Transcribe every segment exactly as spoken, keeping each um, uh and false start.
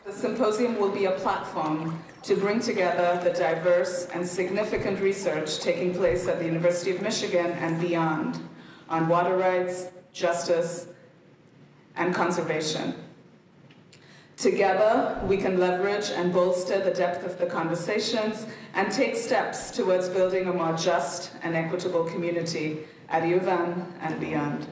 The symposium will be a platform to bring together the diverse and significant research taking place at the University of Michigan and beyond on water rights, justice, and conservation. Together, we can leverage and bolster the depth of the conversations and take steps towards building a more just and equitable community at U of M and beyond.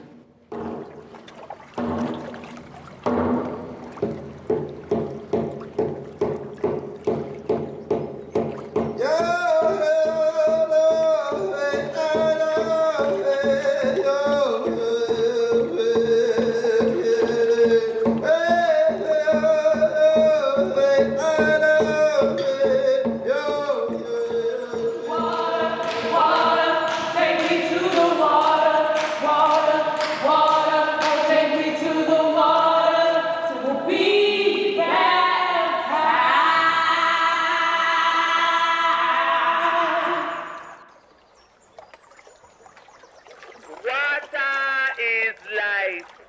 Water is life.